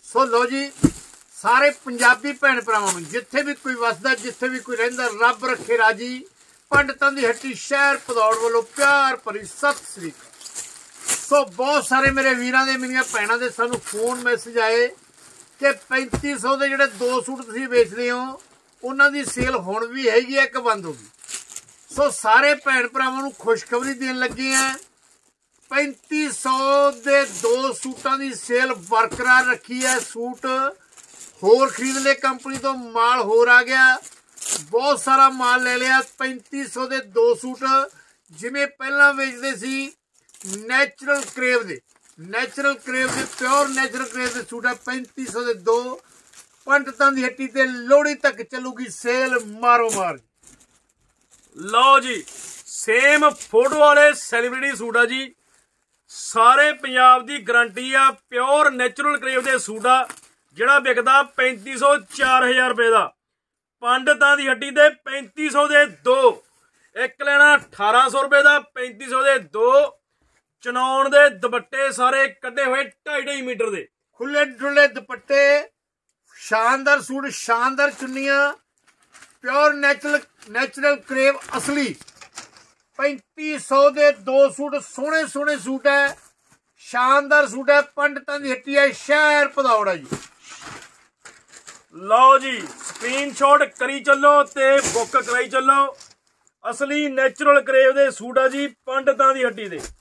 सो लो जी सारे पंजाबी भैन भरावां नूं जिथे भी कोई वसदा जिथे भी कोई रहिंदा रब रखे राजी। पंडितां दी हट्टी शहर भदौड़ वालों प्यार भरी सत श्री अकाल। सो बहुत सारे मेरे वीरां दे मेरियां भैणां दे सानूं फोन मैसेज आए कि 3500 के जोड़े 2 सूट तुसीं बेचदे हो उन्हां दी सेल हुण भी हैगी है कि बंद हो गई। सो सारे भैन भरावां नूं खुशखबरी देण लगे हैं 3500 के 2 सूटां दी सेल बरकरार रखी है। सूट होर खरीद ले कंपनी तो माल होर आ गया, बहुत सारा माल ले लिया। 3500 के 2 सूट जिमें पहला बेचते सी नैचुरल करेव दे प्योर नैचुरल करेव के सूट है 3500 के 2। पंडितां दी हट्टी ते लोहड़ी तक चलूगी सेल मारो मार। लो जी सेम फोटो वाले सैलीब्रिटी सूट आ जी, सारे पंजाब की गारंटी आ। प्योर नैचुरल करेव के सूट आ जिहड़ा बिकदा 3500 4000 रुपए का। पंडितां दी हट्टी ते 3500 के 2, एक लेना 1800 रुपए का। 3500 के 2 चनौन दे दुपट्टे सारे कड्डे हुए 2.5 मीटर के खुले डुले दुपट्टे, शानदार सूट, शानदार चुन्नियां, प्योर नैचुरल करेव असली। 3500 के 2 सूट सोहने सोहने सूट है, शानदार सूट है। पंडितां दी हट्टी है शहर भदौड़ जी। लो जी स्क्रीनशॉट करी चलो ते बुक कराई चलो। असली नैचुरल करेव दे सूट आ जी पंडितां दी हट्टी दे।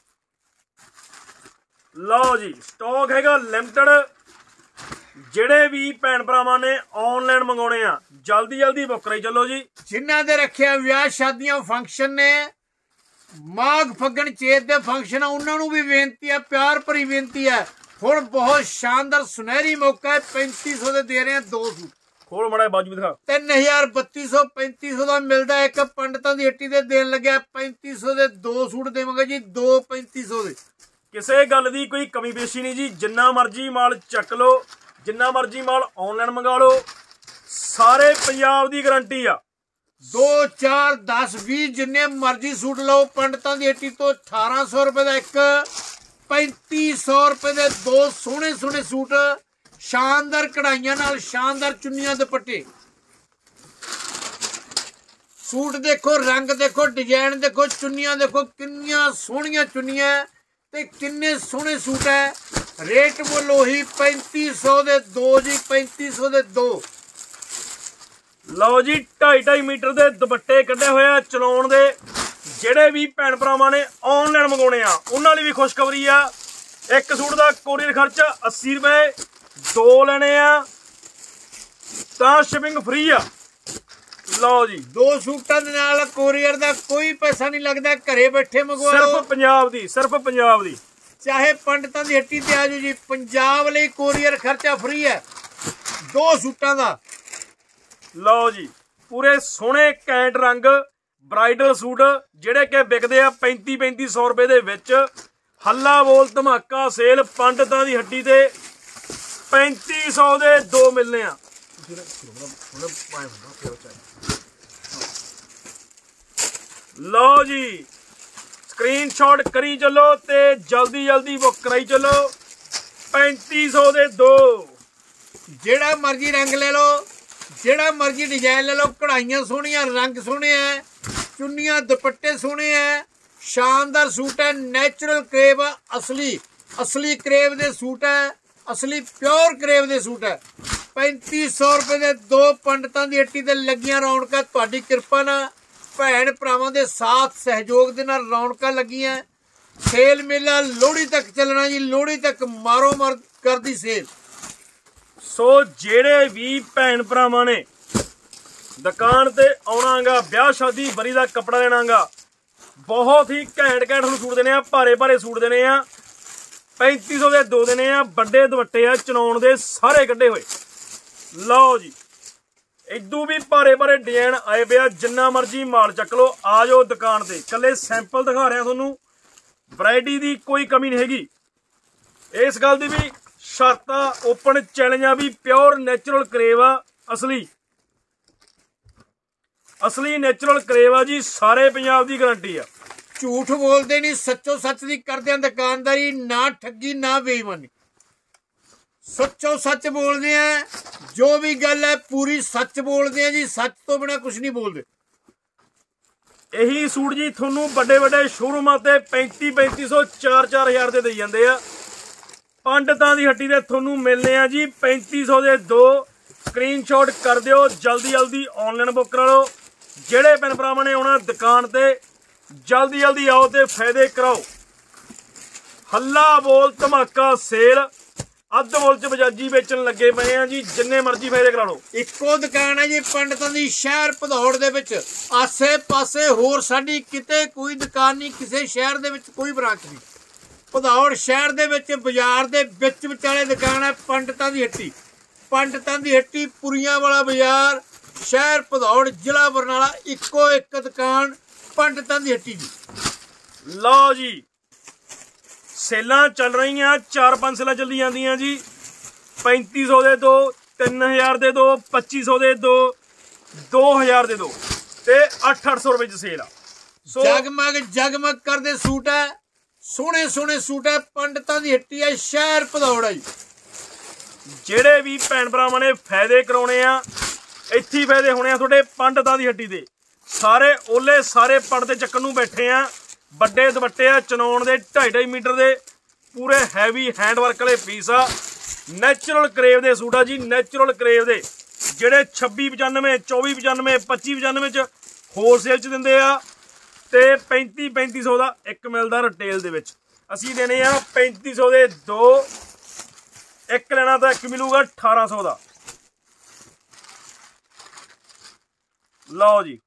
लो जी स्टॉक हैगा लिमिटेड। ਜਿਹੜੇ भी भैन भरावां ने ऑनलाइन मंगाने आ जल्दी जल्दी बुक कराई चलो जी। जिन्हां दे रखे विआह शादियां फंक्शन ने माघ फग्गण चेत दे फंक्शन उन्हां नूं भी बेनती है, प्यार भरी बेनती है। हुण बहुत शानदार सुनहरी मौका है 3500 दे दे रहे हैं 2 सूट। खोल मड़ा बाजू दिखा 3000 3200 3500 का मिलता है। एक पंडितां दी हट्टी दे देन लग्या 3500 दे 2 सूट देवांगे जी, 2 3500 दे। किसी गल की कोई कमी पेशी नहीं जी, जिन्ना मर्जी माल चक लो, जिन्ना मर्जी माल ऑनलाइन मंगा लो, सारे पंजाब की गारंटी आ। 2 4 10 20 जिन्ने मर्जी सूट लो। पंडितां दी हट्टी तो 1800 रुपए का एक, 3500 रुपए के 2 सोहने सोहने सूट, शानदार कढ़ाइयां नाल, शानदार चुन्नियां दुपट्टे। सूट देखो, रंग देखो, डिजाइन देखो, चुन्नियां देखो किन्नियां सोहणियां चुन्नियां ते किन्ने सोहने सूट है। रेट मुल ओही 3500 के 2 जी, 3500 के 2। लो जी 2.5 मीटर के दुपट्टे कड्डे हुए आ चलाउण दे। ਜਿਹੜੇ भी भैन भरावां ने ऑनलाइन मंगाने आ उन्हां लई भी खुशखबरी आ। एक सूट का कोरियर खर्चा 80 रुपए, 2 लेने आ तां शिपिंग फ्री आ। लो जी 2 सूटां दे नाल कोरियर का कोई पैसा नहीं लगता, घरे बैठे मंगवा लो। सिर्फ पंजाब दी, सिर्फ पंजाब दी। चाहे पंडितां दी हट्टी ते आ जाओ जी, पंजाब लई कोरियर खर्चा फ्री है 2 सूटां दा। लो जी पूरे सोहणे कैंट रंग ब्राइडल सूट जिहड़े कि बिकदे आ 3500 रुपए दे विच। हल्ला बोल धमाका सेल पंडितां दी हट्टी ते 3500 दे 2 मिलने आ। लो जी स्क्रीनशॉट करी चलो ते जल्दी जल्दी बुक कराई चलो। 3500 दे 2। जेड़ा मर्जी रंग ले लो, जेड़ा मर्जी डिजाइन ले लो, कढ़ाइयां सोहणियां, रंग सोहणे है, चुन्नियां दुपट्टे सोहणे है, शानदार सूट है। नैचुरल करेव असली करेव दे सूट है, असली प्योर करेव दे सूट है। 3500 रुपए के 2 पंडितां दी हट्टी ते लगियां रौनकां तुहाडी किरपा नाल भैन भरावां दे साथ सहयोग दे नाल रौनकां लगियां। सेल मेला लोहड़ी तक चलना जी, लोहड़ी तक मारो मार करदी सेल। सो जेड़े भी भैन भरावां ने दुकान ते आउणागा, ब्याह शादी बरी का कपड़ा लेनागा, बहुत ही घैंट घैंट सूट देने आ, भारे भारे सूट देने आ। 3500 के 2 देने आ। बड़े दुपट्टे आ चनौन दे सारे कड्डे हुए। लो जी इदू भी भारे भारे डिजाइन आए पे आ, जिन्ना मर्जी माल चक लो। आ जाओ दुकान ते, कल्ले सैंपल दिखा रहा तुहानू, वैरायटी की कोई कमी नहीं हैगी। इस गल की भी शर्त ओपन चैलेंज आ भी प्योर नैचुरल करेव आ, असली नैचुरल करेव आ जी, सारे पंजाब की गारंटी आ। झूठ बोलते नहीं, सच्चो सच की करते हैं दुकानदारी, ना ठगी ना बेईमानी। सच्चो सच बोलते हैं। जो भी गल है पूरी सच बोलते हैं जी, सच तो बिना कुछ नहीं बोलते। यही सूट जी थोनू बड़े बड़े शोरूमां ते 3500 4-4000 दे देई जांदे आ। पंडितां दी हट्टी ते थोनू मिलने आ जी 3500 दे 2। स्क्रीनशॉट कर दिओ, जल्दी जल्दी ऑनलाइन बुक करा लो। जेड़े भैन भरावां ने आउणा दुकान ते जल्दी जल्दी आओ ते फायदे कराओ। हल्ला बोल धमाका सेल, अद्ध बोल च बजाजी बेचन लगे पे हैं जी, जिन्ने मर्जी फायदे करा लो। इक्को दुकान है जी पंडितां दी शहर भदौड़ दे विच। आसे पासे होर साडी किते कोई दुकान नहीं, किसी शहर दे विच कोई ब्रांच नहीं। भदौड़ शहर दे विच बाजार दे विच विचाले दुकान है पंडितां दी हट्टी। पंडितां दी हट्टी पुरियां वाला बाजार, शहर भदौड़, जिला बरनाला। इक्को एक दुकान पंडितां दी हट्टी जी। लो जी सेलां चल रही हैं, 4-5 सेलां चली जांदियां जी। 3500 दे 2, 3000 दे 2, 2500 दे 2, 2000 दे 2 ते 800 रुपए च सेल आ। जगमग जगमग करदे सूट है, सोहने सोहने सूट है। पंडितां दी हट्टी है, शहर भदौड़ है। जेड़े भी भैन भरावां ने फायदे कराने आ, इत्थे ही फायदे होने आ तुहाडे पंडितां दी हट्टी दे। सारे ओले सारे पड़दे चक्कन नूं बैठे आ। बड़े दुपट्टे आ चनौन दे 2.5 मीटर दे, पूरे हैवी हैंडवर्क वाले पीस आ। नैचुरल करेव दे सूट आ जी, नैचुरल करेव दे जेड़े 2695, 2495, 2595 च होलसेल च दिंदे आ ते 3500 दा एक मिलदा रिटेल दे विच। असीं देने आ 3500 दे 2, एक लेना तो एक मिलूगा 1800 दा। लो जी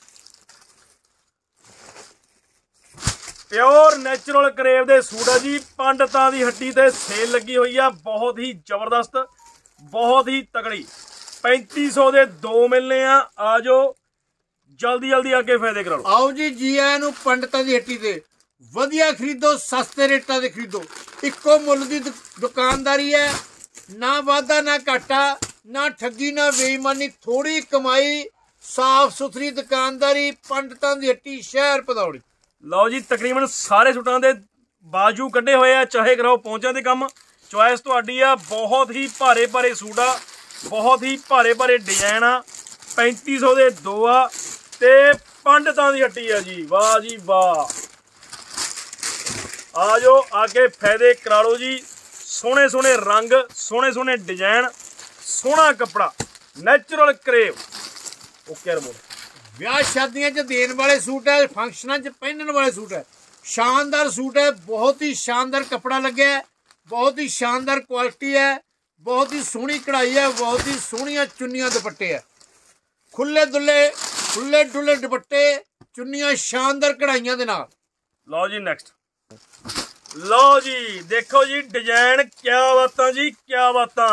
प्योर नैचुरल करेव दे सूट है जी। पंडितां दी हट्टी ते सेल लगी हुई है, बहुत ही जबरदस्त, बहुत ही तगड़ी। 3500 दे 2 मिलने आ। आ जाओ जल्दी जल्दी आके फायदे करा लो। आओ जी आया नूं पंडितां दी हट्टी ते। वधिया खरीदो, सस्ते रेटां ते खरीदो। इक्को मुੱਲ दी दुकानदारी है, ना वाधा ना घाटा, ना ठगी ना बेईमानी। थोड़ी कमाई, साफ सुथरी दुकानदारी। पंडितां दी हट्टी, शहर भदौड़। लो जी तकरीबन सारे सूटां दे बाजू कड्ढे हुए आ, चाहे कराओ पहुंचा दे काम। चॉइस तुहाडी आ। बहुत ही भारे भारे सूट आ, बहुत ही भारे भारे डिजाइन आ। 3500 दे 2 आ ते पंडितां दी हट्टी आ जी। वाह जी वाह, आ जाओ आके फायदे करा लो जी। सोहने सोहने रंग, सोहने सोहने डिजाइन, सोहना कपड़ा, नैचुरल करेव। ओके रिमोट ब्याह शादियां च देने वाले सूट है, फंक्शनां च पहनने वाले सूट है। शानदार सूट है, बहुत ही शानदार कपड़ा लगे है, बहुत ही शानदार क्वालिटी है, बहुत ही सोहनी कढ़ाई है, बहुत ही सोहनियां चुन्नियां दुपट्टे है। खुले डुले दुपट्टे, चुन्नियां शानदार कढ़ाइयां दे नाल। लो जी नेक्स्ट, लो जी देखो जी डिजाइन, क्या बातां जी क्या बातां।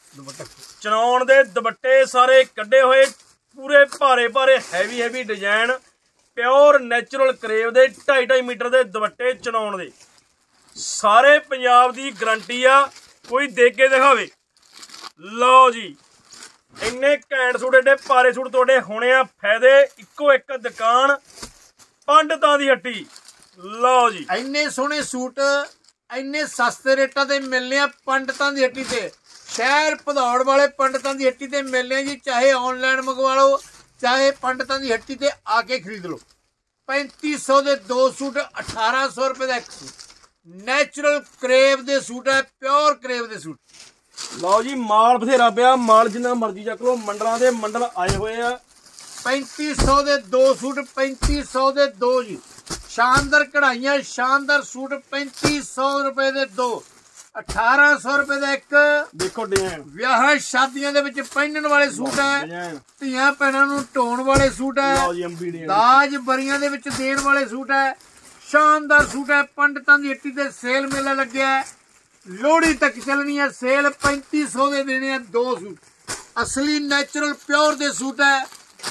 चनौन दे दुपट्टे सारे कड्ढे हुए, पूरे भारे भारे heavy heavy design. Pure natural करेव दे 2.5 मीटर दे दुपट्टे चनौन दे। सारे पंजाब दी गारंटी आ, कोई दे के दिखावे। लो जी इन्ने घैंट सूट, एडे भारे सूट तुहाडे होने आ फायदे। इक्को एक दुकान पंडितां दी हट्टी। लो जी इन्ने सोहने सूट इन्ने सस्ते रेटां ते मिलने आ पंडितां दी हट्टी ते। शहर भदौड़ वाले पंडितां दी हट्टी ते मिलने जी। चाहे ऑनलाइन मंगवा लो, चाहे पंडितां दी हट्टी ते आके खरीद लो। 3500 दे 2 सूट, 1800 रुपए दा एक सूट। नैचुरल करेव दे सूट है, प्योर करेव दे सूट। लो जी माल बथेरा पिया, माल जिन्ना मर्जी चक लो, मंडलां दे मंडल आए हुए आ। 3500 दे 2 सूट, 3500 दे 2 जी। शानदार कढ़ाइयां, शानदार सूट। 3500 रुपए दे 2, 1800 रुपए का एक। देखो डिजाइन, ब्याह शादियों दे विच पहनण वाले सूट है, धीआं भैणां नूं ढोण वाले सूट है, दाज बरियां दे विच देण वाले सूट है। शानदार सूट है। पंडितां दी हट्टी ते सेल मेला लग्या है, लोहड़ी तक चलनी है सेल। 3500 दे देने हैं 2 सूट। असली नैचुरल प्योर दे सूट है।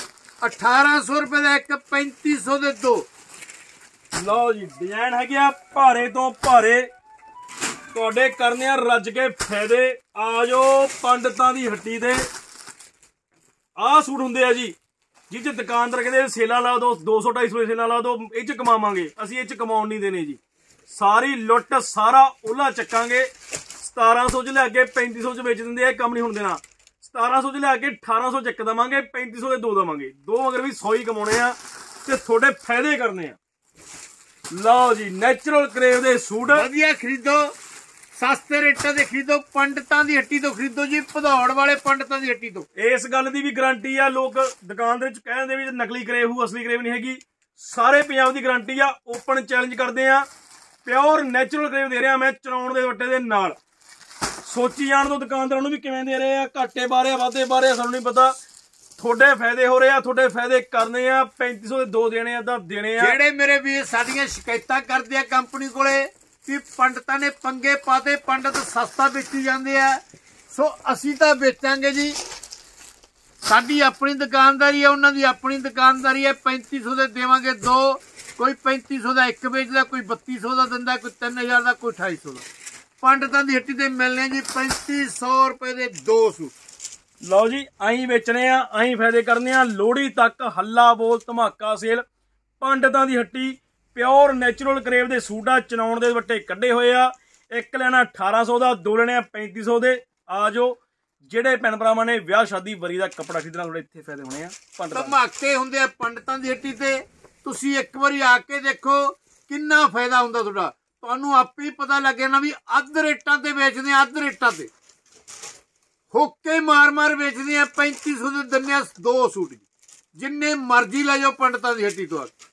1800 रुपए का एक, 3500 दे 2। लो जी डिजाइन है भारे तो भारे, तुहाडे करने रज के फायदे। आ जाओ पंडितां दी हट्टी ते। आ सूट हुंदे आ जी जिस दुकानदार कहते सेला ला दो, 200-250 सेला ला दो, इह च कमावांगे। असीं इह च कमाउण नहीं देने जी। सारी लुੱਟ, सारा ओला चकांगे। 1700 ਚ ਲਿਆ ਕੇ 3500 ਚ ਵੇਚ ਦਿੰਦੇ ਆ, ਕੰਮ ਨਹੀਂ ਹੁਣ ਦੇਣਾ। 1700 ਚ ਲਿਆ ਕੇ 1800 ਚ ਇੱਕ ਦਵਾਂਗੇ, 3500 ਦੇ 2 ਦਵਾਂਗੇ। 2 ਮਗਰ ਵੀ 100 ਹੀ ਕਮਾਉਣੇ ਆ ਤੇ ਤੁਹਾਡੇ ਫਾਇਦੇ ਕਰਨੇ ਆ। ਲਓ ਜੀ, ਨੈਚੁਰਲ ਕਰੇਵ ਦੇ ਸੂਟ ਵਧੀਆ ਖਰੀਦੋ, ਸਸਤੇ ਰੇਟਾਂ ਦੇ ਖਰੀਦੋ, ਪੰਡਤਾਂ ਦੀ ਹੱਟੀ ਤੋਂ ਖਰੀਦੋ ਜੀ, ਭਦੌੜ ਵਾਲੇ ਪੰਡਤਾਂ ਦੀ ਹੱਟੀ ਤੋਂ। ਇਸ ਗੱਲ ਦੀ ਵੀ ਗਾਰੰਟੀ ਆ, ਲੋਕ ਦੁਕਾਨ ਦੇ ਵਿੱਚ ਕਹਿੰਦੇ ਵੀ ਨਕਲੀ ਕਰੇਵ ਹੂ, ਅਸਲੀ ਕਰੇਵ ਨਹੀਂ ਹੈਗੀ। ਸਾਰੇ ਪੰਜਾਬ ਦੀ ਗਾਰੰਟੀ ਆ। ਓਪਨ ਚੈਲੰਜ ਕਰਦੇ ਆ, ਪਿਓਰ ਨੈਚੁਰਲ ਕਰੇਵ ਦੇ ਰਿਹਾ ਮੈਂ ਚਰਾਉਣ ਦੇ ਦੁਪੱਟੇ ਦੇ ਨਾਲ। ਸੋਚੀ ਜਾਣ ਤੋਂ ਦੁਕਾਨਦਾਰਾਂ ਨੂੰ ਵੀ ਕਿਵੇਂ ਦੇ ਰਹੇ ਆ, ਘਾਟੇ ਬਾਰੇ ਵਾਧੇ ਬਾਰੇ ਸਾਨੂੰ ਨਹੀਂ ਪਤਾ। ਤੁਹਾਡੇ ਫਾਇਦੇ ਹੋ ਰਹੇ ਆ, ਤੁਹਾਡੇ ਫਾਇਦੇ ਕਰਨੇ ਆ। 3500 ਦੇ 2 ਦੇਣੇ ਆ ਤਾਂ ਦੇਣੇ ਆ। ਜਿਹੜੇ ਮੇਰੇ ਵੀਰ ਸਾਡੀਆਂ ਸ਼ਿਕਾਇਤਾਂ ਕਰਦੇ ਆ ਕੰਪਨੀ ਕੋਲੇ ਵੀ ਪੰਡਤਾਂ ਨੇ ਪੰਗੇ ਪਾਤੇ, ਪੰਡਤ ਸਸਤਾ ਵੇਚੀ ਜਾਂਦੇ ਆ, ਸੋ ਅਸੀਂ ਤਾਂ ਵੇਚਾਂਗੇ ਜੀ। ਸਾਡੀ ਆਪਣੀ ਦੁਕਾਨਦਾਰੀ ਹੈ, ਉਹਨਾਂ ਦੀ ਆਪਣੀ ਦੁਕਾਨਦਾਰੀ ਹੈ। 3500 ਦੇ ਦੇਵਾਂਗੇ 2, ਕੋਈ 3500 ਦਾ ਇੱਕ ਵੇਚਦਾ, ਕੋਈ 3200 ਦਾ ਦਿੰਦਾ, ਕੋਈ 3000 ਦਾ, ਕੋਈ 2800 ਦਾ। ਪੰਡਤਾਂ ਦੀ ਹੱਟੀ ਤੇ ਮਿਲਣੇ ਜੀ 3500 ਰੁਪਏ ਦੇ 2 ਸੂਟ। ਲਓ ਜੀ, ਅਸੀਂ ਵੇਚਣੇ ਆ, ਅਸੀਂ ਫਾਇਦੇ ਕਰਨੇ ਆ। ਲੋਹੜੀ ਤੱਕ ਹੱਲਾ ਬੋਲ ਧਮਾਕਾ ਸੇਲ। ਪੰਡਤਾਂ ਦੀ ਹੱਟੀ ਪਿਓਰ ਨੈਚੁਰਲ ਕਰੇਵ ਦੇ ਸੂਟ ਆ, ਚਨਾਉਣ ਦੇ ਦੁਪੱਟੇ ਕੱਢੇ ਹੋਏ ਆ। ਇੱਕ ਲੈਣਾ 1800 ਦਾ, 2 ਲੈਣੇ ਆ 3500 ਦੇ। ਆ ਜਾਓ, ਜਿਹੜੇ ਭੈਣ ਭਰਾਵਾਂ ਨੇ ਵਿਆਹ ਸ਼ਾਦੀ ਵਰੀ ਦਾ ਕੱਪੜਾ ਖਰੀਦਣਾ, ਤੁਹਾਡੇ ਇੱਥੇ ਫਾਇਦੇ ਹੋਣੇ ਆ। ਧਮਾਕੇ ਹੁੰਦੇ ਆ ਪੰਡਤਾਂ ਦੀ ਹੱਟੀ ਤੇ। ਤੁਸੀਂ ਇੱਕ ਵਾਰੀ ਆ ਕੇ ਦੇਖੋ ਕਿੰਨਾ ਫਾਇਦਾ ਹੁੰਦਾ ਤੁਹਾਡਾ, ਤੁਹਾਨੂੰ ਆਪੇ ਹੀ ਪਤਾ ਲੱਗੇ ਨਾ ਵੀ ਅੱਧ ਰੇਟਾਂ ਤੇ ਵੇਚਦੇ ਆ, ਅੱਧ ਰੇਟਾਂ ਤੇ ਹੋਕੇ ਮਾਰ ਵੇਚਦੇ ਆ। 3500 ਦੇ ਦਿੰਦੇ ਆ 2 ਸੂਟ, ਜਿੰਨੇ ਮਰਜ਼ੀ ਲੈ ਜਾਓ ਪੰਡਤਾਂ ਦੀ ਹੱਟੀ ਤੋਂ ਆ ਕੇ।